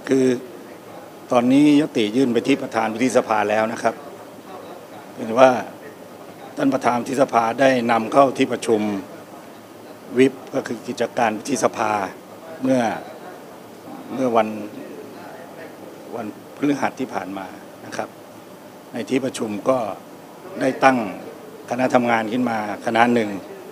คือตอนนี้ยติยื่นไปที่ประธานวุฒิสภาแล้วนะครับเห็นว่าท่านประธานวุฒิสภาได้นำเข้าที่ประชุมวิปก็คือกิจการวุฒิสภาเมื่อวันพฤหัสที่ผ่านมานะครับในที่ประชุมก็ได้ตั้งคณะทำงานขึ้นมาคณะหนึ่ง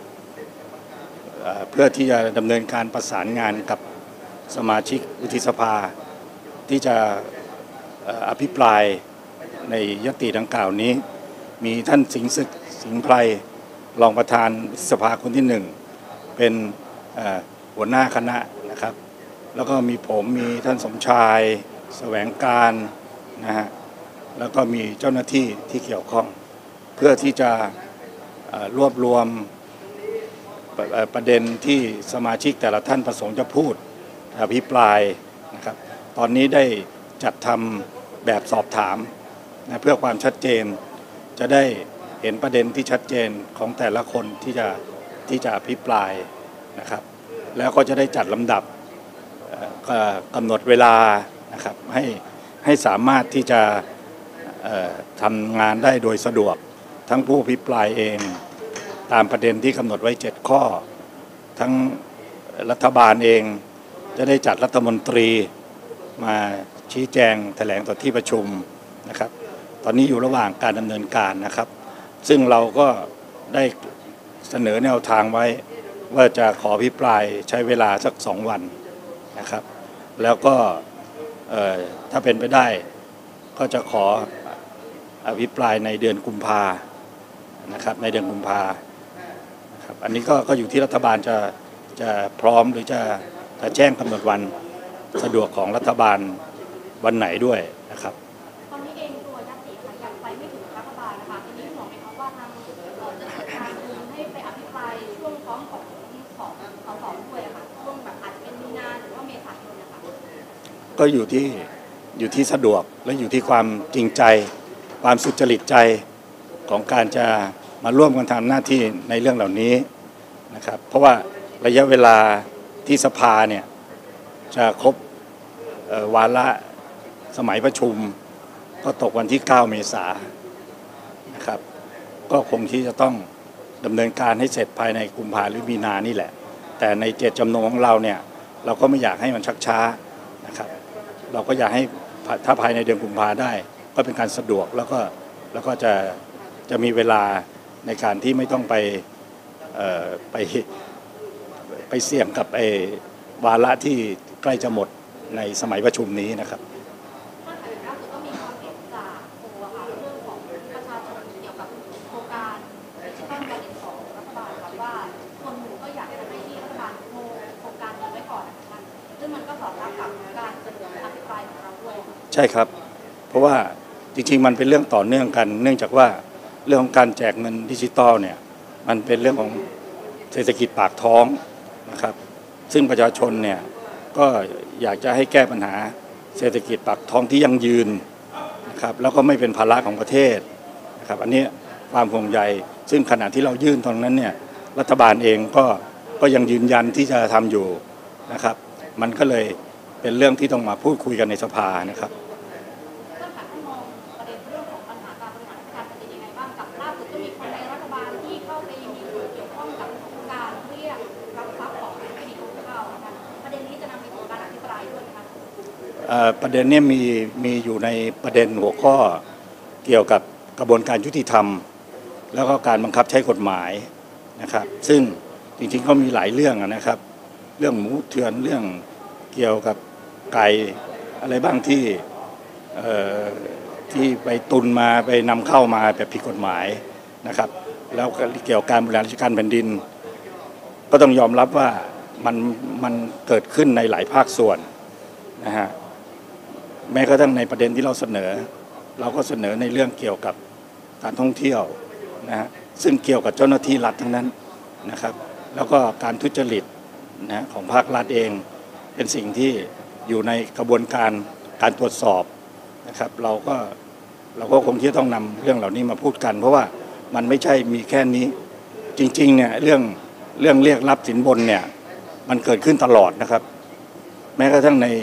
เพื่อที่จะดำเนินการประสานงานกับสมาชิกวุฒิสภาที่จะอภิปรายในยติดังกล่าวนี้มีท่านสิงห์ศึกสิงห์ไพรรองประธานวุฒิสภาคนที่1เป็นหัวหน้าคณะนะครับแล้วก็มีผมมีท่านสมชายแสวงการนะฮะแล้วก็มีเจ้าหน้าที่ที่เกี่ยวข้องเพื่อที่จะรวบรวมประเด็นที่สมาชิกแต่ละท่านประสงค์จะพูดอภิปรายนะครับตอนนี้ได้จัดทำแบบสอบถามนะเพื่อความชัดเจนจะได้เห็นประเด็นที่ชัดเจนของแต่ละคนที่จะอภิปรายนะครับแล้วก็จะได้จัดลำดับกำหนดเวลานะครับให้สามารถที่จะทำงานได้โดยสะดวกทั้งผู้อภิปรายเองตามประเด็นที่กำหนดไว้7ข้อทั้งรัฐบาลเองจะได้จัดรัฐมนตรีมาชี้แจงแถลงต่อที่ประชุมนะครับตอนนี้อยู่ระหว่างการดำเนินการนะครับซึ่งเราก็ได้เสนอแนวทางไว้ว่าจะขออภิปรายใช้เวลาสัก2 วันนะครับแล้วก็ถ้าเป็นไปได้ก็จะขออภิปรายในเดือนกุมภานะครับในเดือนกุมภาครับอันนี้ก็อยู่ที่รัฐบาลจะพร้อมหรือจะแจ้งกำหนดวันสะดวกของรัฐบาลวันไหนด้วยนะครับตอนนี้เองตัวยัตติค่ะยังไปไม่ถึงรัฐบาลนะคะทีนี้หมอไหมครับว่าทางจะจัดการให้ไปอภิปรายช่วงพร้อมของสองด้วยค่ะช่วงแบบอาจจะเป็นมีนาหรือว่าเมษายนนะคะก็อยู่ที่สะดวกและอยู่ที่ความจริงใจความสุจริตใจของการจะมาร่วมกันทำหน้าที่ในเรื่องเหล่านี้นะครับเพราะว่าระยะเวลาที่สภาเนี่ยจะครบวาระสมัยประชุมก็ตกวันที่9 เมษายนนะครับก็คงที่จะต้องดำเนินการให้เสร็จภายในกุมภาหรือมีนานี่แหละแต่ในเจตจำนงของเราเนี่ยเราก็ไม่อยากให้มันชักช้านะครับเราก็อยากให้ถ้าภายในเดือนกุมภาได้ก็เป็นการสะดวกแล้วก็จะมีเวลาในการที่ไม่ต้องไปเสี่ยงกับวาระที่ใกล้จะหมดในสมัยประชุมนี้นะครับถ้าแต่ล่าสุดก็มีความเห็นจากโพค่ะเรื่องของประชาชนเกี่ยวกับโครงการดิจิทัลวอลเล็ตของรัฐบาลครับว่าคนหนึ่งก็อยากจะให้ที่รัฐบาลโครงการนี้ไว้ก่อนนะคะซึ่งมันก็สอดรับกับการเสนออภิปรายของเราด้วยใช่ครับเพราะว่าจริงๆมันเป็นเรื่องต่อเนื่องกันเนื่องจากว่าเรื่องของการแจกเงินดิจิตอลเนี่ยมันเป็นเรื่องของเศรษฐกิจปากท้องนะครับซึ่งประชาชนเนี่ยก็อยากจะให้แก้ปัญหาเศรษฐกิจปากท้องที่ยั่งยืนนะครับแล้วก็ไม่เป็นภาระของประเทศนะครับอันนี้ความห่วงใยซึ่งขณะที่เรายื่นตรงนั้นเนี่ยรัฐบาลเองก็ยังยืนยันที่จะทำอยู่นะครับมันก็เลยเป็นเรื่องที่ต้องมาพูดคุยกันในสภานะครับท่านคะท่านมองประเด็นเรื่องของปัญหาการบริหารราชการเป็นยังไงบ้างกับล่าสุดก็มีคนในรัฐบาลที่เข้าไปมีส่วนเกี่ยวข้องกับการเรียกรับทรัพย์ของคดีทุนเข้านะคะประเด็นนี้จะนำไปสู่การอภิปรายด้วยนะคะประเด็นนี้มีอยู่ในประเด็นหัวข้อเกี่ยวกับกระบวนการยุติธรรมแล้วก็การบังคับใช้กฎหมายนะครับซึ่งจริงๆก็มีหลายเรื่องนะครับเรื่องหมูเถื่อนเรื่องเกี่ยวกับไก่อะไรบ้างที่ไปตุนมาไปนำเข้ามาแบบผิดกฎหมายนะครับแล้วเกี่ยวกับการบริหารราชการแผ่นดินก็ต้องยอมรับว่ามันเกิดขึ้นในหลายภาคส่วนนะฮะแม้กระทั่งในประเด็นที่เราเสนอเราก็เสนอในเรื่องเกี่ยวกับการท่องเที่ยวนะฮะซึ่งเกี่ยวกับเจ้าหน้าที่รัฐทั้งนั้นนะครับแล้วก็การทุจริตนะของภาครัฐเองเป็นสิ่งที่อยู่ในกระบวนการตรวจสอบนะครับเราก็คงที่ต้องนำเรื่องเหล่านี้มาพูดกันเพราะว่ามันไม่ใช่มีแค่นี้จริงๆเนี่ยเรื่องเรียกรับสินบนเนี่ยมันเกิดขึ้นตลอดนะครับแม้กระทั่งใน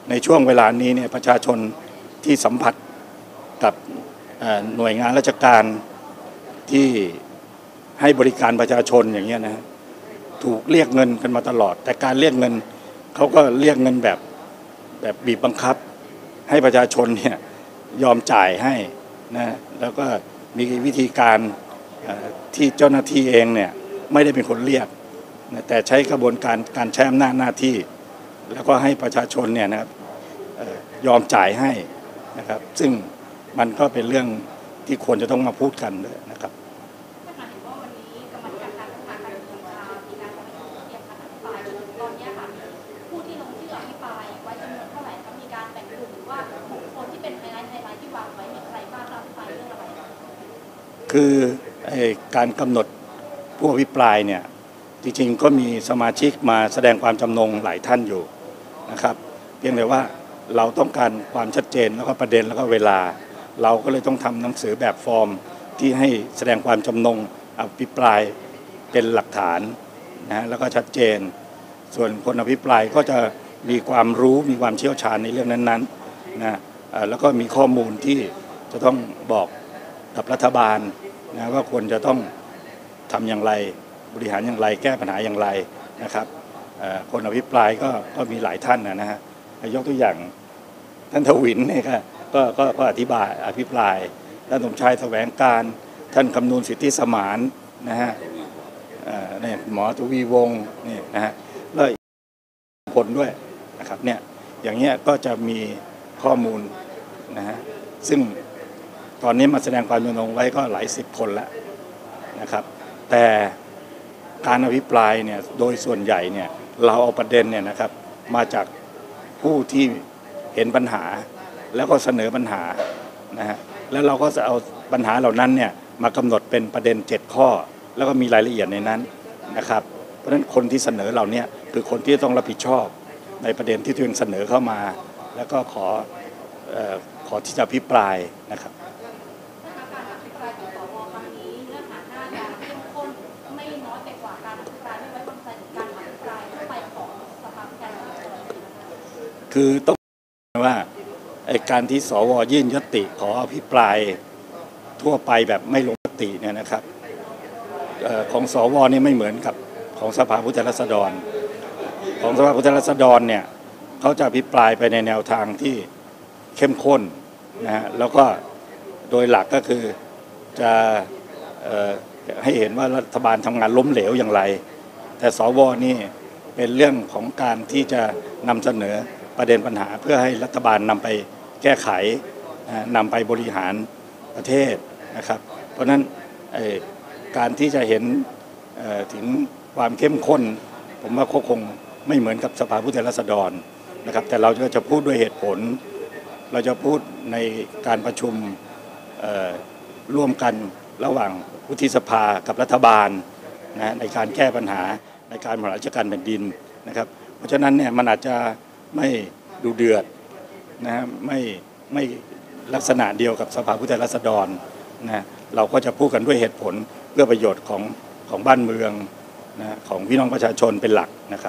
ในช่วงเวลานี้เนี่ยประชาชนที่สัมผัสกับหน่วยงานราชการที่ให้บริการประชาชนอย่างเงี้ยนะถูกเรียกเงินกันมาตลอดแต่การเรียกเงินเขาก็เรียกเงินแบบบีบบังคับให้ประชาชนเนี่ยยอมจ่ายให้นะแล้วก็มีวิธีการที่เจ้าหน้าที่เองเนี่ยไม่ได้เป็นคนเรียกนะแต่ใช้กระบวนการใช้อำนาจหน้าที่แล้วก็ให้ประชาชนเนี่ยนะครับยอมจ่ายให้นะครับซึ่งมันก็เป็นเรื่องที่ควรจะต้องมาพูดกันด้วยนะครับท่านเห็นว่าวันนี้กรรมธิการพัฒนาการเมืองมีการทำให้เตรียมการอภิปรายตอนนี้ค่ะผู้ที่ลงชื่ออภิปรายไว้จำนวนเท่าไหร่คะมีการแบ่งกลุ่มหรือว่าบุคคลที่เป็นไฮไลท์ที่วางไว้มีใครบ้างอภิปรายเรื่องอะไรคือการกำหนดผู้อภิปรายเนี่ยจริงๆก็มีสมาชิกมาแสดงความจำนงหลายท่านอยู่นะครับเพียงแต่ว่าเราต้องการความชัดเจนแล้วก็ประเด็นแล้วก็เวลาเราก็เลยต้องทำหนังสือแบบฟอร์มที่ให้แสดงความจำนงอภิปรายเป็นหลักฐานนะแล้วก็ชัดเจนส่วนคนอภิปรายก็จะมีความรู้มีความเชี่ยวชาญในเรื่องนั้นๆนะแล้วก็มีข้อมูลที่จะต้องบอกกับรัฐบาลนะว่าควรจะต้องทำอย่างไรบริหารอย่างไรแก้ปัญหาอย่างไรนะครับคนอภิปรายก็มีหลายท่านนะฮะยกตัวอย่างท่านทวินเนี่ยก็อธิบายอภิปรายท่านสมชายแสวงการท่านคำนูนสิทธิสมานนะฮะเนี่ยหมอทวีวงศ์นี่นะฮะแล้วผลด้วยนะครับเนี่ยอย่างเงี้ยก็จะมีข้อมูลนะฮะซึ่งตอนนี้มาแสดงความจำนงไว้ก็หลายสิบคนแล้วนะครับแต่การอภิปรายเนี่ยโดยส่วนใหญ่เนี่ยเราเอาประเด็นเนี่ยนะครับมาจากผู้ที่เห็นปัญหาแล้วก็เสนอปัญหานะฮะแล้วเราก็จะเอาปัญหาเหล่านั้นเนี่ยมากำหนดเป็นประเด็น7ข้อแล้วก็มีรายละเอียดในนั้นนะครับเพราะฉะนั้นคนที่เสนอเราเนี่ยคือคนที่ต้องรับผิดชอบในประเด็นที่ตัวเองเสนอเข้ามาแล้วก็ขอที่จะอภิปรายนะครับการอภิปรายของสวครั้งนี้เนื้อหาน่าจะเข้มข้นไม่น้อยไปกว่าการอภิปรายไม่ไว้วางใจหรือการอภิปรายทั่วไปของสภาผู้แทนราษฎรคือต้องว่าการที่สวยื่นยติขออภิปรายทั่วไปแบบไม่ลงมติเนี่ยนะครับของสวนี่ไม่เหมือนกับของสภาผู้แทนราษฎรของสภาผู้แทนราษฎรเนี่ยเขาจะอภิปรายไปในแนวทางที่เข้มข้นนะฮะแล้วก็โดยหลักก็คือจะให้เห็นว่ารัฐบาลทำงานล้มเหลวอย่างไรแต่สวนี่เป็นเรื่องของการที่จะนำเสนอประเด็นปัญหาเพื่อให้รัฐบาลนำไปแก้ไขนำไปบริหารประเทศนะครับเพราะฉะนั้นการที่จะเห็นถึงความเข้มข้นผมว่าคงไม่เหมือนกับสภาผู้แทนราษฎรนะครับแต่เราก็จะพูดด้วยเหตุผลเราจะพูดในการประชุมร่วมกันระหว่างวุฒิสภากับรัฐบาลนะในการแก้ปัญหาในการบริหารราชการแผ่นดินนะครับเพราะฉะนั้นเนี่ยมันอาจจะไม่ดูเดือดนะไม่ลักษณะเดียวกับสภาผู้แทนราษฎรนะเราก็จะพูดกันด้วยเหตุผลเพื่อประโยชน์ของบ้านเมืองนะของพี่น้องประชาชนเป็นหลักนะครับ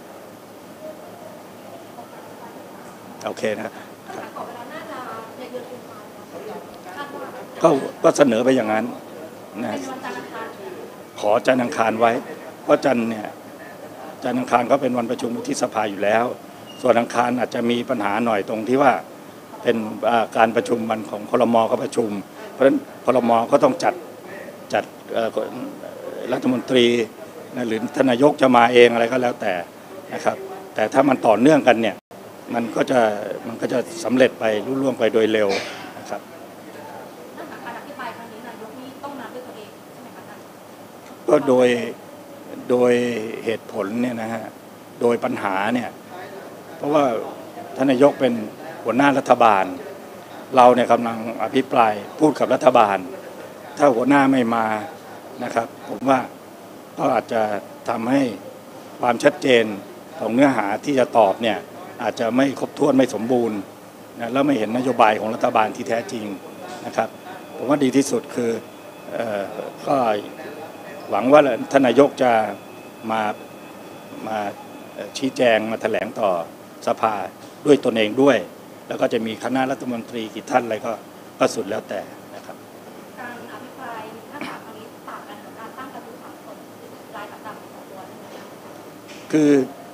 โอเคนะครับก็เสนอไปอย่างนั้นนะขอจันทร์อังคารไว้เพราะจันทร์เนี่ยจันทร์อังคารก็เป็นวันประชุมที่สภาอยู่แล้วส่วนอังคารอาจจะมีปัญหาหน่อยตรงที่ว่าเป็นการประชุมวันของครม.ก็ประชุมเพราะฉะนั้นครม.ก็ต้องจัดรัฐมนตรีนะหรือท่านนายกจะมาเองอะไรก็แล้วแต่นะครับแต่ถ้ามันต่อเนื่องกันเนี่ยมันก็จะสำเร็จไปรุ่ล่วงไปโดยเร็วนะครับการอภิปรายครั้งนี้นายกนี่ต้องมาด้วยตัวเองใช่ไหมคะท่านก็โดยเหตุผลเนี่ยนะฮะโดยปัญหาเนี่ยเพราะว่าท่านนายกเป็นหัวหน้ารัฐบาลเราเนี่ยกำลังอภิปรายพูดกับรัฐบาลถ้าหัวหน้าไม่มานะครับผมว่าก็อาจจะทำให้ความชัดเจนของเนื้อหาที่จะตอบเนี่ยอาจจะไม่ครบถ้วนไม่สมบูรณ์นะแล้วไม่เห็นนโยบายของรัฐบาลที่แท้จริงนะครับผมว่าดีที่สุดคือก็หวังว่าท่านนายกจะมาชี้แจงมาแถลงต่อสภาด้วยตนเองด้วย แล้วก็จะมีคณะรัฐมนตรีกี่ท่านอะไรก็สุดแล้วแต่นะครับการอภิปรายถ้าถามครั้งนี้ต่างกันกับการตั้งกระทู้ถามสดรายประจำของตัวใช่ไหมคือ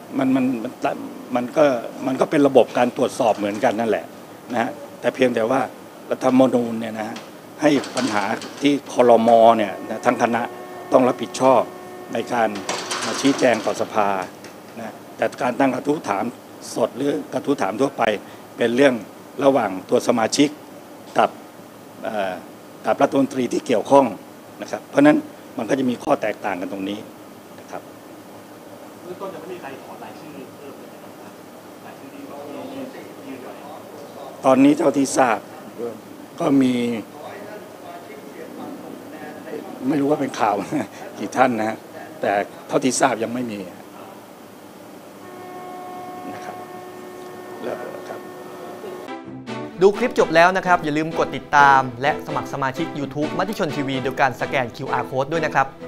มันก็เป็นระบบการตรวจสอบเหมือนกันนั่นแหละนะฮะแต่เพียงแต่ว่ารัฐธรรมนูญเนี่ยนะให้ปัญหาที่ครม.เนี่ยทั้งคณะต้องรับผิดชอบในการชี้แจงต่อสภานะแต่การตั้งกระทู้ถามสดหรือกระทู้ถามทั่วไปเป็นเรื่องระหว่างตัวสมาชิกกับรัฐมนตรีที่เกี่ยวข้องนะครับเพราะนั้นมันก็จะมีข้อแตกต่างกันตรงนี้นะครับเบื้องต้นจะไม่มีใครขอรายชื่อเพิ่มเลยนะครับรายชื่อที่ยืนไว้ตอนนี้เท่าที่ทราบก็มีไม่รู้ว่าเป็นข่าวกี่ท่านนะฮะแต่เท่าที่ทราบยังไม่มีนะครับแล้วครับดูคลิปจบแล้วนะครับอย่าลืมกดติดตามและสมัครสมาชิก YouTube มติชนทีวีโดยการสแกน QR Code ด้วยนะครับ